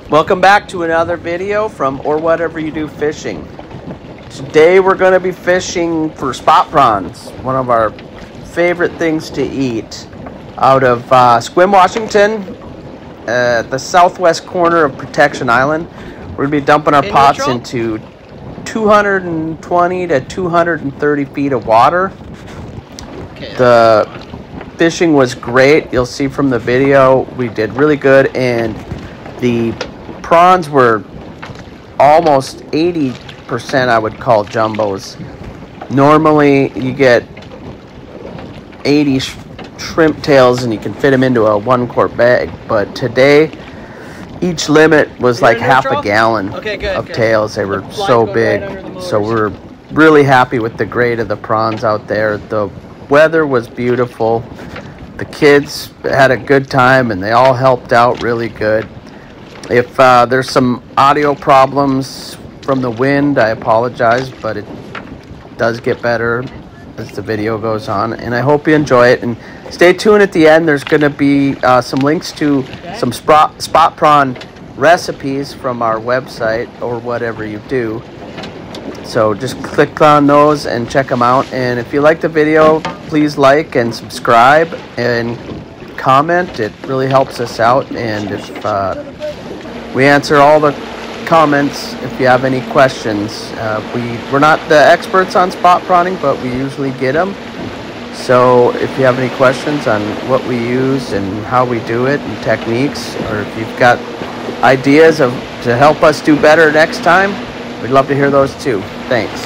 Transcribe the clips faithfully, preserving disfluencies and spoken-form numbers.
Welcome back to another video from Or Whatever You Do Fishing. Today we're going to be fishing for spot prawns, one of our favorite things to eat, out of uh, Sequim, Washington, at the southwest corner of Protection Island. We're going to be dumping our In pots neutral? into two hundred twenty to two hundred thirty feet of water. Okay. The fishing was great. You'll see from the video we did really good, and the prawns were almost eighty percent I would call jumbos. Normally you get eighty sh shrimp tails and you can fit them into a one quart bag, but today each limit was You're like half neutral? a gallon Okay, good, of good. tails. They The were blind so goes big, right under the so motors. we're really happy with the grade of the prawns out there. The weather was beautiful. The kids had a good time and they all helped out really good. If uh, there's some audio problems from the wind, I apologize, but it does get better as the video goes on, and I hope you enjoy it. And stay tuned at the end. There's going to be uh, some links to some spot, spot prawn recipes from our website, Or Whatever You Do. So just click on those and check them out. And if you like the video, please like and subscribe and comment. It really helps us out. And if uh, we answer all the comments, if you have any questions, uh, we we're not the experts on spot prawning, but we usually get them. So if you have any questions on what we use and how we do it and techniques, or if you've got ideas of to help us do better next time, we'd love to hear those too. Thanks.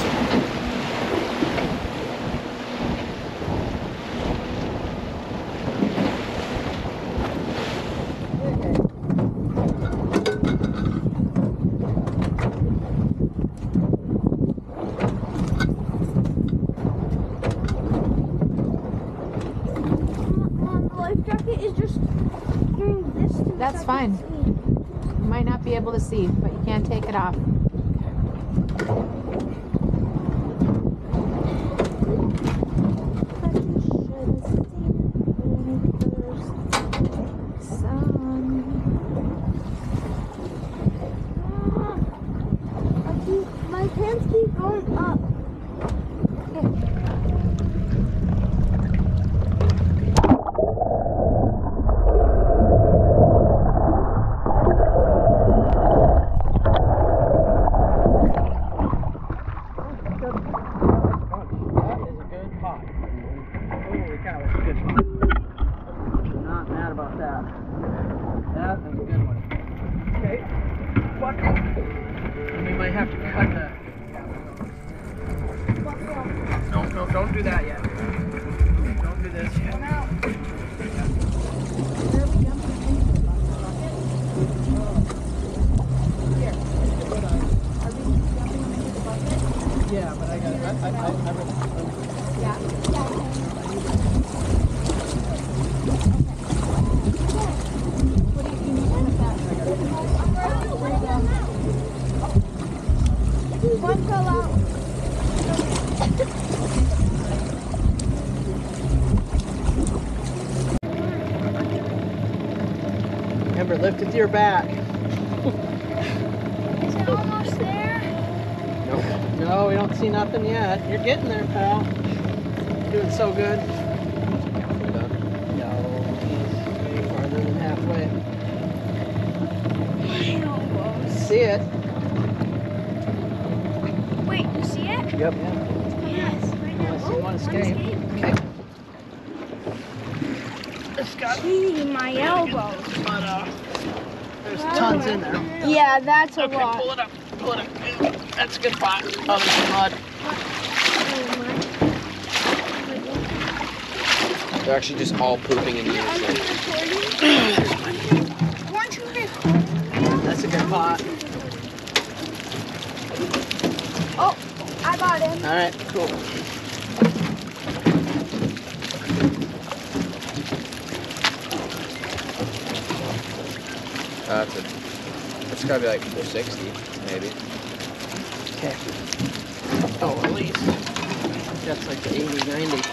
That's fine. You might not be able to see, but you can't take it off. My pants keep going up. Not mad about that. That is a good one. Okay. What? We might have to cut the. No, no, don't do that yet. Don't do this yet. Yeah, but I got it. I, I, I, I, Yeah. What do you, you need one of that? One fell out. Remember, lift with your back. Is it almost there? Nope. No, we don't see nothing yet. You're getting there, pal. Doing so good. No, he's way farther than halfway. See it? Wait, you see it? Yep. Yes, right now. I see Oh, one escape. Okay. It's got Gee, my elbow. but uh, there's tons in there. Yeah, that's a Okay, lot. pull it up. Pull it up. That's a good pot. Oh, there's some mud. They're actually just all pooping in the Are you ocean. recording? Weren't you recording? That's a good pot. Oh, I got him. All right, cool. Uh, that's a, that's gotta be like four sixty, maybe. Okay. Oh, at least. That's like the eighty, ninety.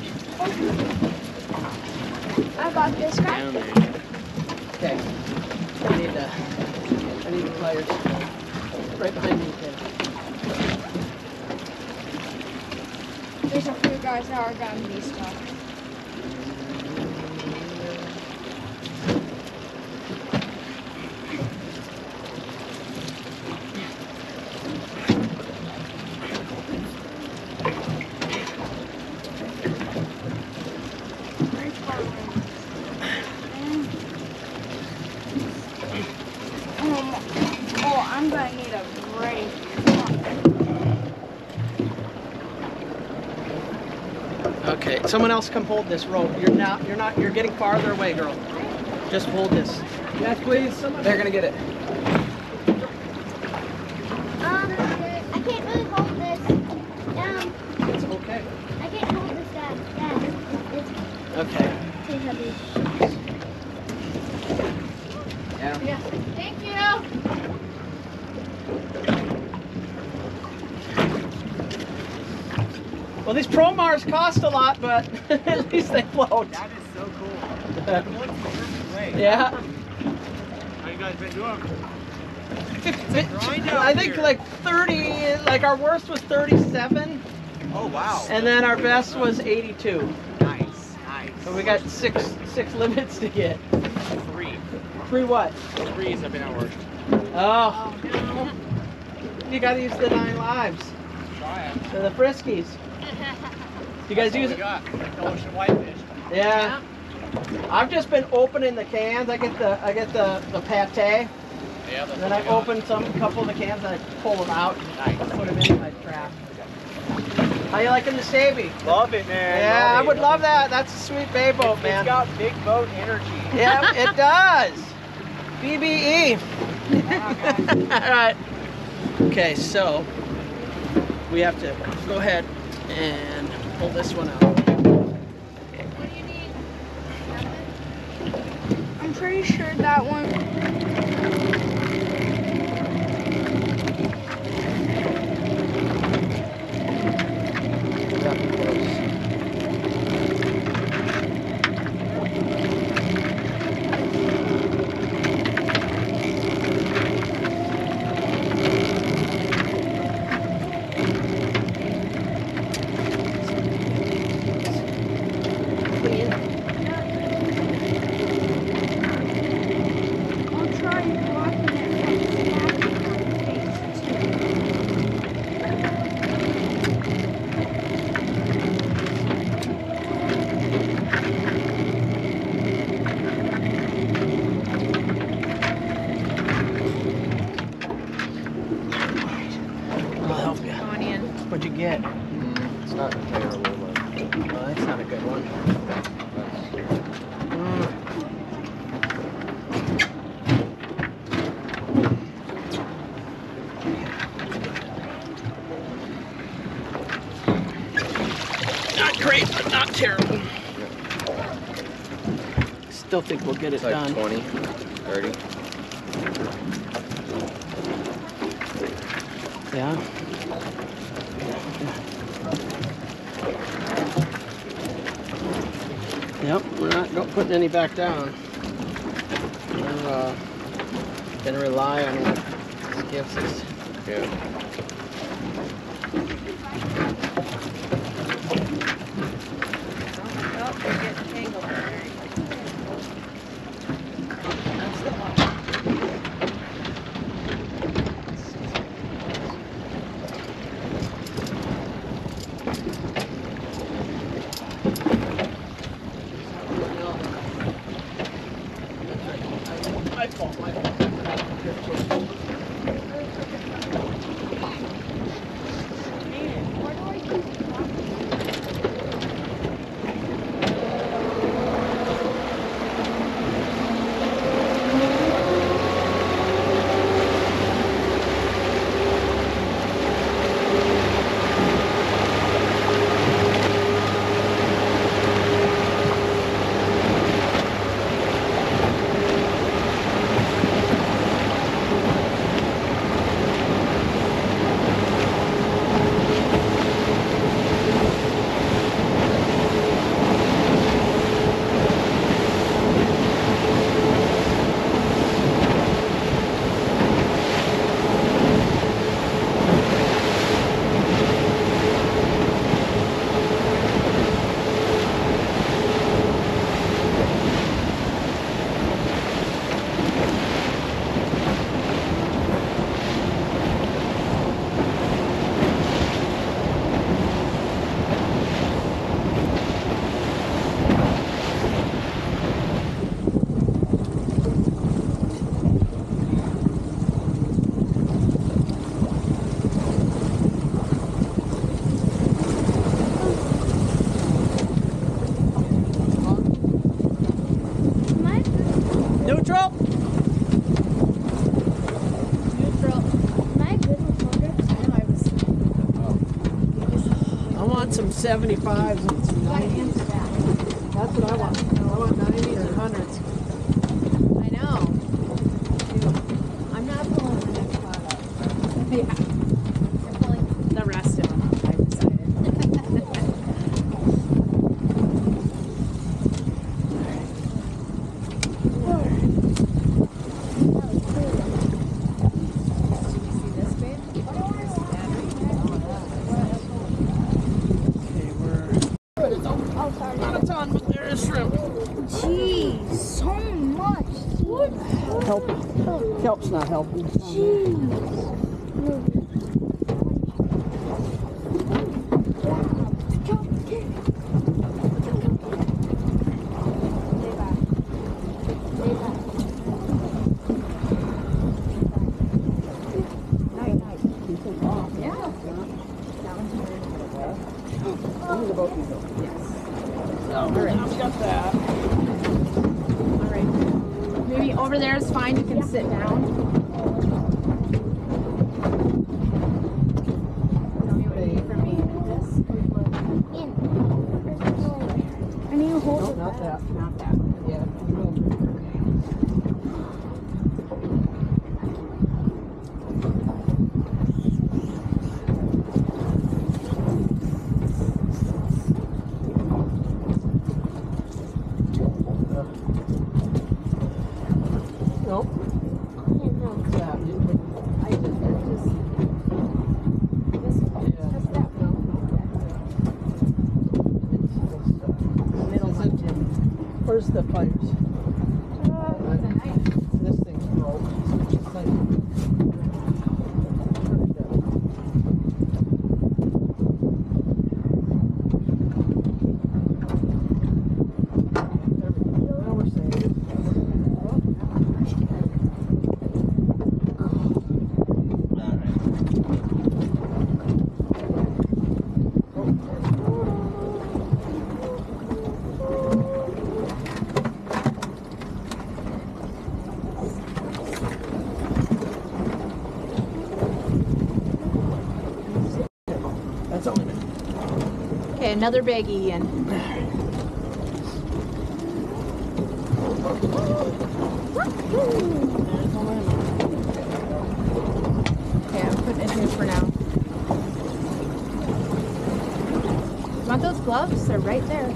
I got this guy. Down there. Okay. tires. Right behind me, kid. There's a few guys that are gonna be stuck. Oh, I'm gonna need a break. Okay, someone else come hold this rope. You're not, you're not, you're getting farther away, girl. Just hold this. Yes, please. Someone. They're gonna get it. Um, I can't really hold this. Um, It's okay. I can't hold this, Dad. Dad, it's Okay. too heavy. Yeah. Yeah. Thank you. Well, these Pro Mars cost a lot, but at least they float. That is so cool. Yeah. How you guys been doing? I think like thirty, like our worst was thirty-seven, Oh wow. and then our best was eighty-two. Nice, nice. So we got six six limits to get. Three. Three what? Threes have been our worst. Oh. You gotta use the nine lives. Try it. So the friskies. You guys That's use what we it? got. Ocean whitefish. Yeah. I've just been opening the cans. I get the I get the the pate. Yeah, that's And then what I we got. open some couple of the cans and I pull them out Nice. and put them in my trap. How you liking the Savvy? Love it, man. Yeah, I Love would it. love that. That's a sweet bay boat, It's man. got big boat energy. Yeah, it does. B B E. All right. Okay, so we have to go ahead and pull this one out. What do you need? I'm pretty sure that one. I'll try blocking it from smacking my face too. I'll help you. Going in. What'd you get? It's not terrible, but Oh, that's not a good one. Mm. Not great, but not terrible. Still think we'll get it it's like done. twenty, thirty. Yeah. Yep, we're not not putting any back down. We're uh, gonna rely on what this gives us. Yeah. Oh, you're getting tangled. That's the one. My fault, my fault. Neutral. Neutral. My good with motors. I know I was. I want some seventy-fives and some You gotta nineties. answer that. That's what I want. I want nineties and hundreds. I know. I'm not pulling the next part up. Yeah. I'm pulling the rest of them up, I've decided. Did you see this, babe? This battery? Okay, we're Oh, sorry. not a ton, but there is shrimp. Jeez, so much. What? Help. Kelp's not helping. Jeez. All right, I've got that. All right. Maybe over there is fine. You can sit down. Tell me what you need from me. This. In. I need to hold No, it not back. that. Not that. Yeah. Nope. What's that? I just, just this one. Yeah. Just that one. Middle one, Jim. Where's the fires? It's a knife. This thing's broke. It's like, there we go. Now we're safe. That's all in it. Okay, another baggie in. Okay, I'm putting it here for now. Want those gloves? They're right there.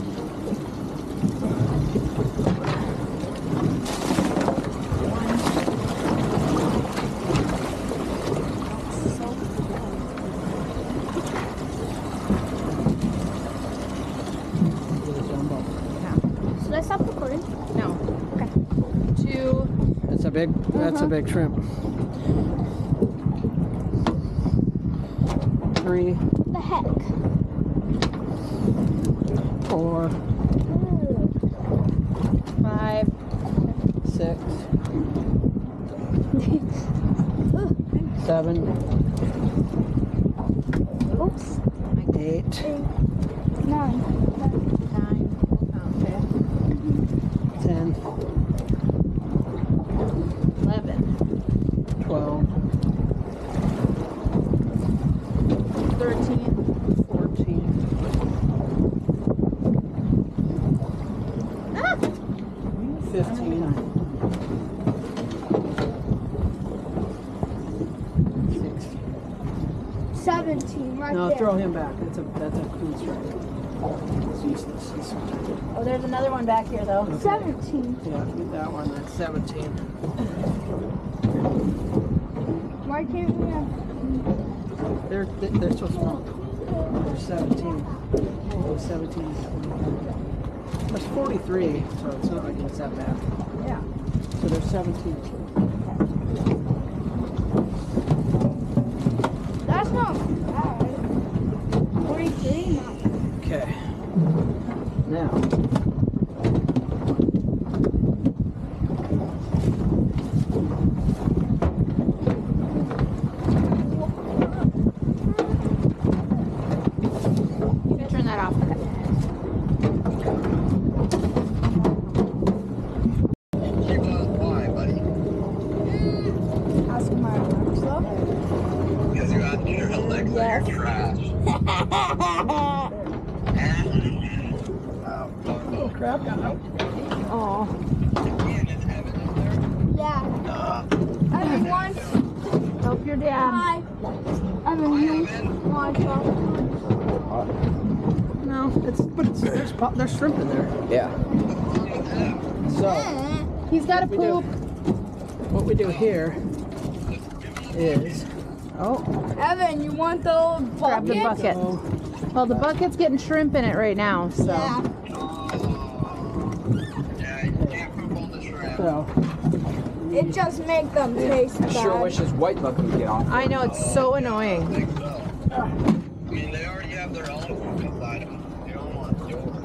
Should I stop recording? No. Okay. Two. That's a big, that's a big shrimp. Three, The heck? four, Five. six, seven, Oops. eight, Nine. Nine. Okay. ten, Eleven. twelve, Thirteen. fourteen, fifteen, sixteen. Seventeen, right No, there. throw him back. That's a that's a coon strike. It's useless. It's, Oh, there's another one back here though. Seventeen. yeah, get that one. That's seventeen. Why can't we have? They're they're so small. They're seventeen. Oh, seventeen. That's forty-three, so it's not like it's that bad. Yeah. So they're seventeen. That's not bad. Forty-three, not bad. Okay. Now. You can turn that off. Keep on Grab that. Oh. Yeah. Everyone. Help your dad. Hi. Evan, you want to No. It's but it's there's pop, there's shrimp in there. Yeah. So He's got to we do- poop. what we do here is oh Evan, you want the Grab the bucket. so Well, the bucket's getting shrimp in it right now, so. Yeah. so It just makes them taste I bad. sure wish this white bucket would get off. I know, it's so annoying. I mean, they already have their own food inside them. They don't want yours.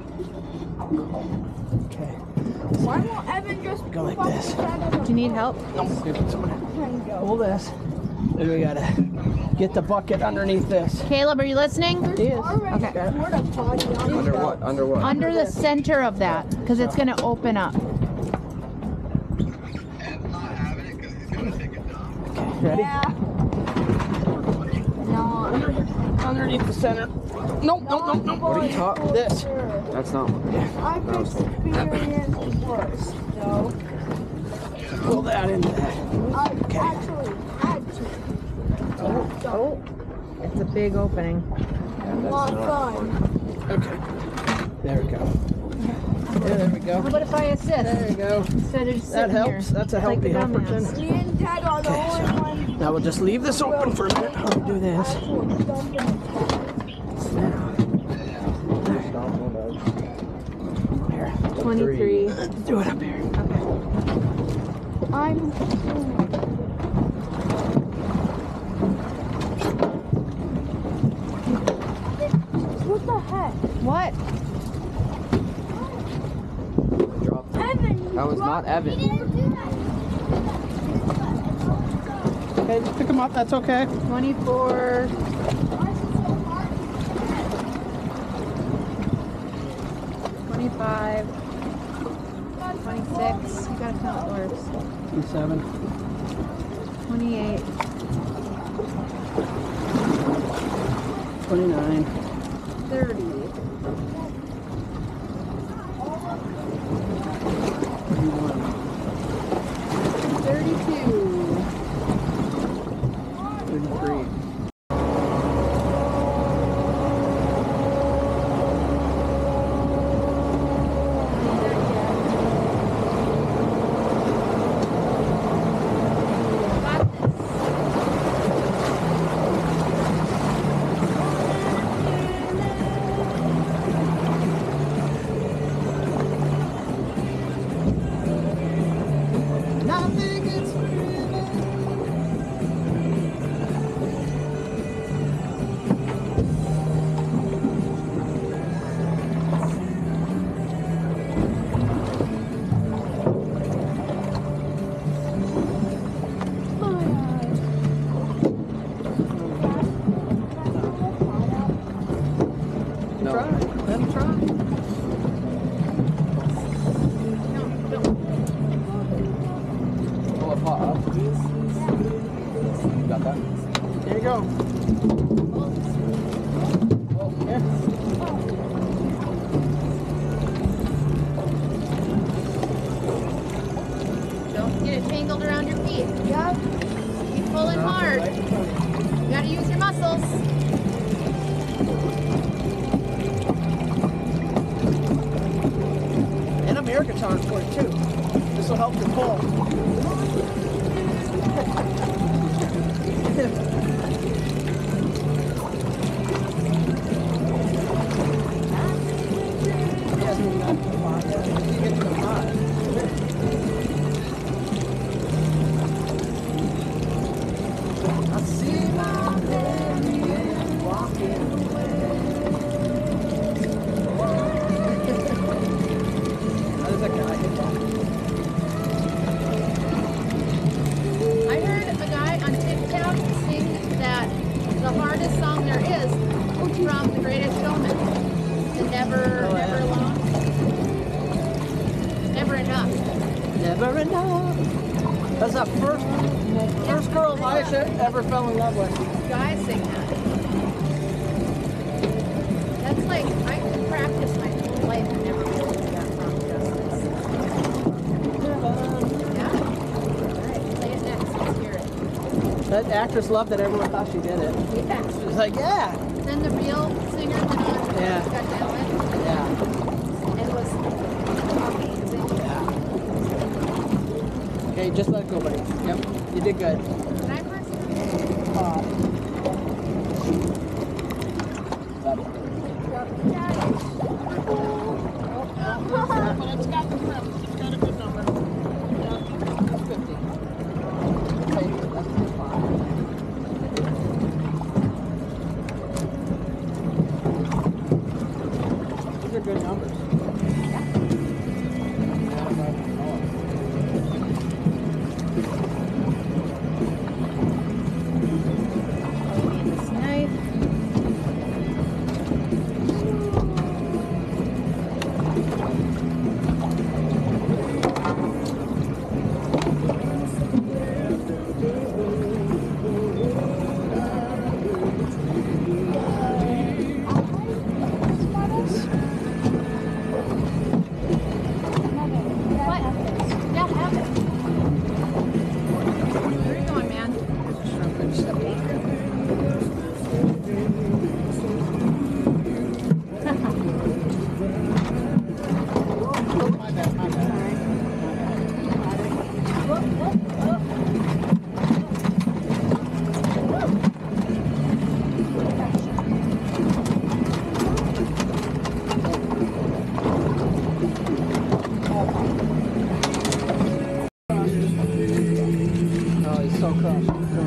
okay. Why won't Evan just Go like fuck this. the side of Do you need help? No, someone the go? pull this. Then we gotta get the bucket underneath this. Caleb, are you listening? It is. Already Okay. poured a potty on Under what? Under what? Under the center of that, because it's going to open up. Ed's not having it because he's going to take it down. Ready? Yeah. No. Underneath the center. Nope, nope, nope, nope. What are you talking? This. That's not. I've experienced worse, though. Pull that into that. I actually had to. Oh, it's a big opening. Not fun. Okay. There we go. Yeah, there we go. How about if I assist? There we go. Instead of just That sitting helps. here? That's a Like healthy the helper. dumbass. Me and Ted are the Okay, only so- ones Now we'll just leave this open for a minute. I'll do this. actually dumping it. Here. twenty-three. Do it up here. I'm. What the heck? What? Evan, you That was not dropped- Evan. You didn't do that. Okay, just pick them up. That's okay. twenty-four. Why is it so hard? twenty-five. twenty-six. You gotta count doors. twenty-seven. twenty-eight. twenty-nine. thirty. thirty-two. thirty-three. Nothing is No. Try. Let him try. Pull a pot up. You got that? There you go. Here. Don't get it tangled around your feet. Yep. Keep pulling hard. You gotta use your muscles. And a mirror guitar for it too. This will help you pull. He hasn't even gotten to the pot yet. Once you get to the pot. I see my baby walking away. How does that guy hit that? I heard a guy on TikTok sing that the hardest song there is from The Greatest Showman. The Never, Oh, Never yeah. Alone. Never Enough. Never enough. That's the first, first girl Elisha ever fell in love with. Guys sing that. That's like, I could practice my whole life and never That actress loved that everyone thought she did it. Yeah. She was like, yeah. Then the real singer went on Yeah. Got Talent Yeah. and was amazing. Yeah. Okay, just let it go, buddy. Yep, you did good. Can I press it? Uh, but it's got the grip. It's got a good number. Yeah, it's fifty. Okay, that's fine. These are good numbers. This knife. What? Yeah, have it. Where are you going, man? Shrimp and stuff. My bad, my bad. Oh, he's so crushed.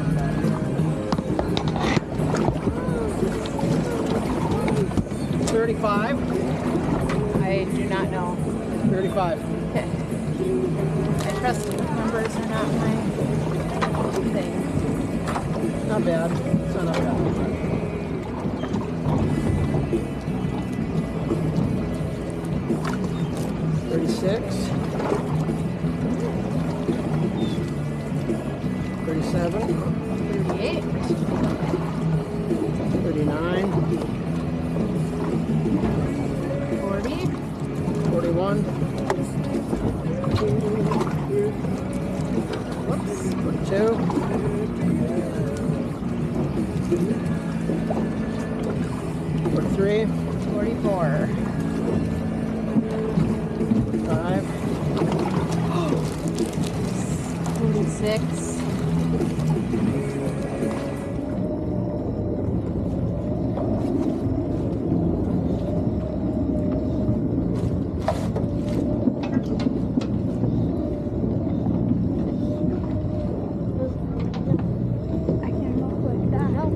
Thirty-five. I do not know. Thirty-five. Okay. I trust numbers are not my thing. Not bad. It's not bad. Thirty-six. Thirty-seven. Thirty-eight. Thirty-nine. Forty. Forty-one. Whoops. Forty-two. Forty-three. Forty-four. Forty-five. Forty-six. I can't look like that. No.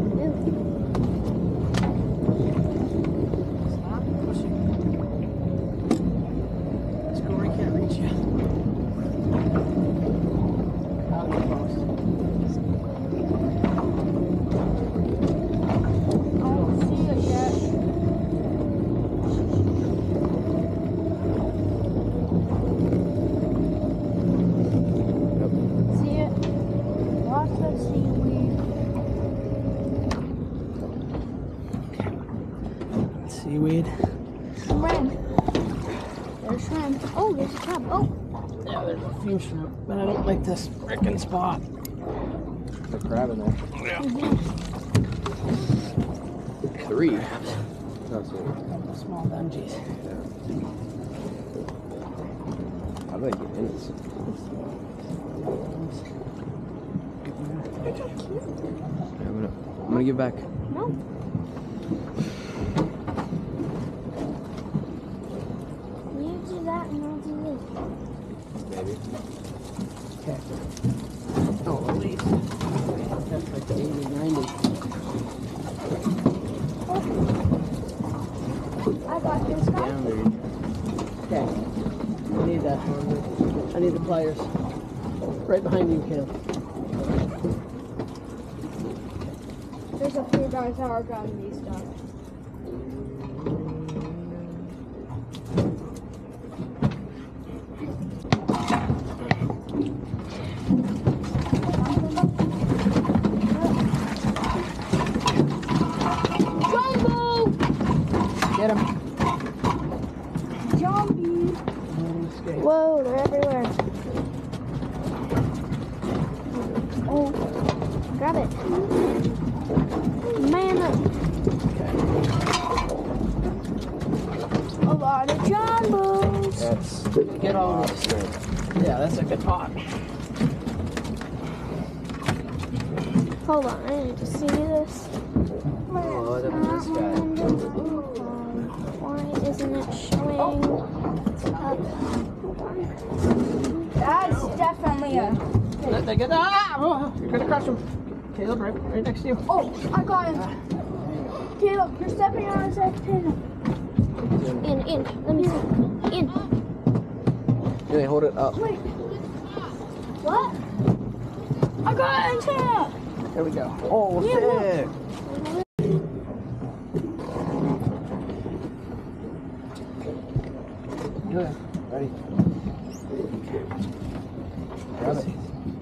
Stop pushing. Let's go where he can't reach you. Out of the post. I don't see it yet. See it? Lots of seaweed. Seaweed. Shrimp. There's shrimp. Oh, there's a crab. Oh, Yeah, there's a few shrimp, but I don't like this frickin' spot. The crab in there. Three. That's it. Small dungeons. I bet you it is. I'm gonna, I'm gonna give back. no. You do that and I'll do this. Maybe. Okay. Oh, at least. That's like eighty, ninety. I got this guy. Down there. Okay. I need that. I need the pliers. Right behind you, Cam. There's a few guys that are grabbing these stuff. Jumbo! Get him. Zombie! Okay. Whoa, they're everywhere. Oh. Grab it. Man up. A lot of jumbos. That's get all this. Yeah, that's a good pot. Hold on, I need to see this. Oh, look at this guy. Why isn't it showing up? That's definitely a. Let they get ah! Oh, you're gonna crush him. Caleb, right, right next to you. Oh, I got him. Caleb, you're stepping on his antenna. In, in. Let me see. In. Really hold it up. Wait. What? I got an antenna. There we go. Oh, Yeah, sick. Good. Ready? Grab it.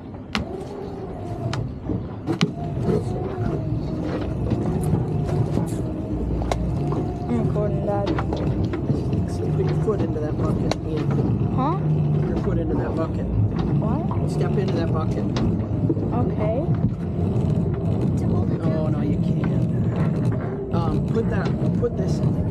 I'm recording, Dad. Put your foot into that bucket. Ian. Huh? Put your foot into that bucket. What? Step into that bucket. Okay. Oh no, you can't. Um, put that. Put this in there.